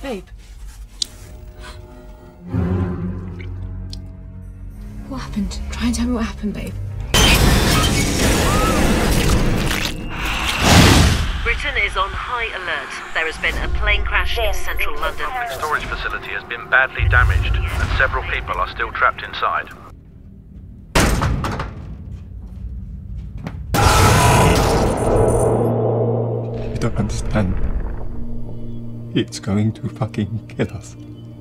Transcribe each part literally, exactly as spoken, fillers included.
Babe. What happened? Try and tell me what happened, babe. Britain is on high alert. There has been a plane crash in central London. The storage facility has been badly damaged, and several people are still trapped inside. You don't understand. It's going to fucking kill us.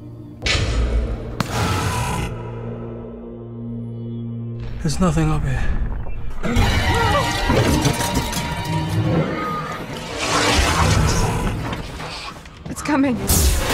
There's nothing up here. It's coming.